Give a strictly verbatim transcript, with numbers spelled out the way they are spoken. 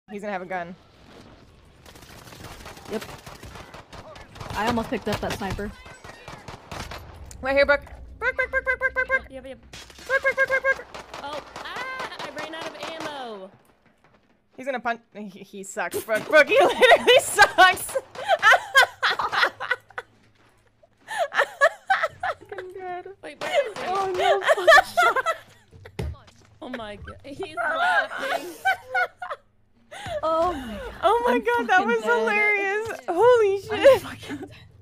He's gonna have a gun. Yep. I almost picked up that sniper. Right here, Brooke. Brooke, Brooke, Brooke, Brooke, Brooke, Brooke, Brooke. Yep, yep. Brooke, Brooke, Brooke, Brooke, Brooke. Oh, ah! I ran out of ammo. He's gonna punch. He, he sucks, Brooke. Brooke, he literally sucks. I'm dead. Wait, wait, wait. Oh no! Oh my god, he's laughing. Oh my god. Oh my I'm god, that was fucking dead. hilarious. Holy I'm shit. fucking dead.